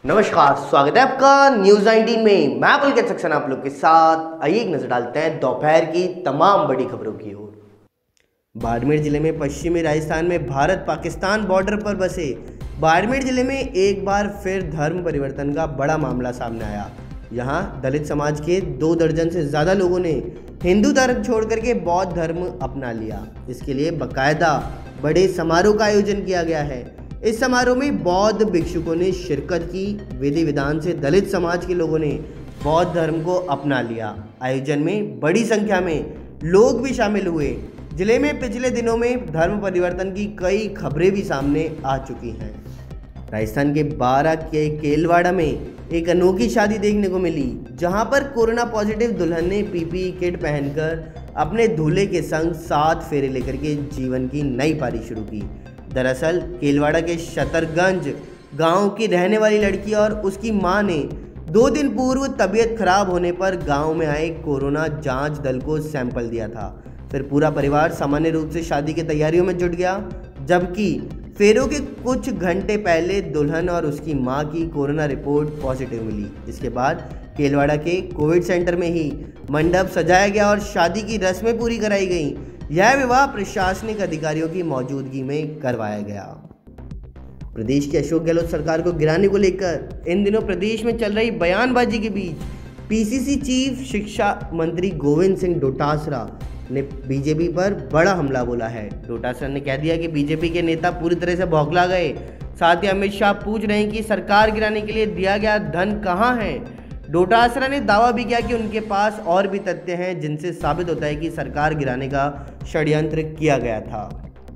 नमस्कार, स्वागत है आपका न्यूज 19 में। मैं पुलकित सक्सेना आप लोग के साथ। आइए एक नजर डालते हैं दोपहर की तमाम बड़ी खबरों की ओर। बाड़मेर जिले में पश्चिमी राजस्थान में भारत पाकिस्तान बॉर्डर पर बसे बाड़मेर जिले में एक बार फिर धर्म परिवर्तन का बड़ा मामला सामने आया। यहां दलित समाज के 2 दर्जन से ज़्यादा लोगों ने हिंदू धर्म छोड़ करके बौद्ध धर्म अपना लिया। इसके लिए बाकायदा बड़े समारोह का आयोजन किया गया है। इस समारोह में बौद्ध भिक्षुकों ने शिरकत की। विधि विधान से दलित समाज के लोगों ने बौद्ध धर्म को अपना लिया। आयोजन में बड़ी संख्या में लोग भी शामिल हुए। जिले में पिछले दिनों में धर्म परिवर्तन की कई खबरें भी सामने आ चुकी हैं। राजस्थान के 12 के केलवाड़ा में एक अनोखी शादी देखने को मिली, जहां पर कोरोना पॉजिटिव दुल्हन ने पीपीई किट पहनकर अपने दूल्हे के संग 7 फेरे लेकर के जीवन की नई पारी शुरू की। दरअसल केलवाड़ा के शतरगंज गांव की रहने वाली लड़की और उसकी मां ने 2 दिन पूर्व तबीयत खराब होने पर गांव में आए कोरोना जांच दल को सैंपल दिया था। फिर पूरा परिवार सामान्य रूप से शादी की तैयारियों में जुट गया, जबकि फेरों के कुछ घंटे पहले दुल्हन और उसकी मां की कोरोना रिपोर्ट पॉजिटिव मिली। इसके बाद केलवाड़ा के कोविड सेंटर में ही मंडप सजाया गया और शादी की रस्में पूरी कराई गई। यह विवाह प्रशासनिक अधिकारियों की मौजूदगी में करवाया गया। प्रदेश की अशोक गहलोत सरकार को गिराने को लेकर इन दिनों प्रदेश में चल रही बयानबाजी के बीच पीसीसी चीफ शिक्षा मंत्री गोविंद सिंह डोटासरा ने बीजेपी पर बड़ा हमला बोला है। डोटासरा ने कह दिया कि बीजेपी के नेता पूरी तरह से बौखला गए। साथ ही अमित शाह पूछ रहे हैं कि सरकार गिराने के लिए दिया गया धन कहां है। डोटासरा ने दावा भी किया कि उनके पास और भी तथ्य हैं जिनसे साबित होता है कि सरकार गिराने का षड्यंत्र किया गया था।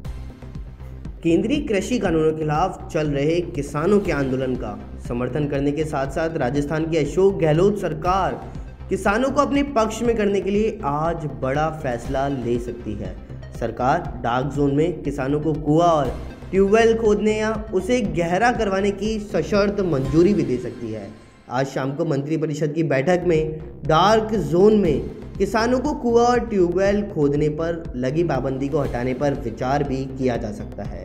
केंद्रीय कृषि कानूनों के खिलाफ चल रहे किसानों के आंदोलन का समर्थन करने के साथ साथ राजस्थान की अशोक गहलोत सरकार किसानों को अपने पक्ष में करने के लिए आज बड़ा फैसला ले सकती है। सरकार डार्क जोन में किसानों को कुआं और ट्यूबवेल खोदने या उसे गहरा करवाने की सशर्त मंजूरी भी दे सकती है। आज शाम को मंत्रिपरिषद की बैठक में डार्क जोन में किसानों को कुआं और ट्यूबवेल खोदने पर लगी पाबंदी को हटाने पर विचार भी किया जा सकता है।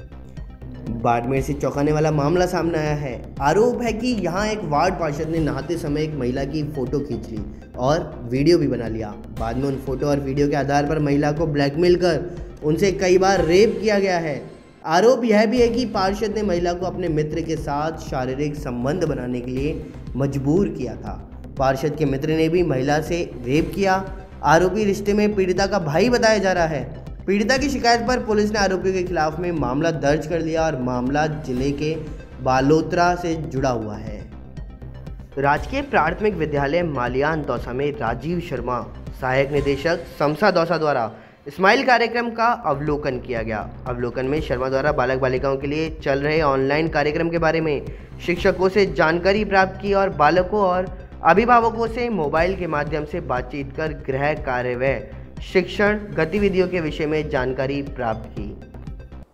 बाड़मेर से चौंकाने वाला मामला सामने आया है। आरोप है कि यहां एक वार्ड पार्षद ने नहाते समय एक महिला की फोटो खींच ली और वीडियो भी बना लिया। बाद में उन फोटो और वीडियो के आधार पर महिला को ब्लैकमेल कर उनसे कई बार रेप किया गया है। आरोप यह भी है कि पार्षद ने महिला को अपने मित्र के साथ शारीरिक संबंध बनाने के लिए मजबूर किया था। पार्षद के मित्र ने भी महिला से रेप किया। आरोपी रिश्ते में पीड़िता का भाई बताया जा रहा है। पीड़िता की शिकायत पर पुलिस ने आरोपियों के खिलाफ में मामला दर्ज कर लिया और मामला जिले के बालोतरा से जुड़ा हुआ है। राजकीय प्राथमिक विद्यालय मालियान दौसा में राजीव शर्मा सहायक निदेशक समसा दौसा द्वारा स्माइल कार्यक्रम का अवलोकन किया गया। अवलोकन में शर्मा द्वारा बालक बालिकाओं के लिए चल रहे ऑनलाइन कार्यक्रम के बारे में शिक्षकों से जानकारी प्राप्त की और बालकों और अभिभावकों से मोबाइल के माध्यम से बातचीत कर गृह कार्य व शिक्षण गतिविधियों के विषय में जानकारी प्राप्त की।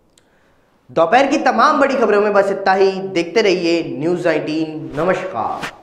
दोपहर की तमाम बड़ी खबरों में बस इतना ही। देखते रहिए न्यूज़ 19। नमस्कार।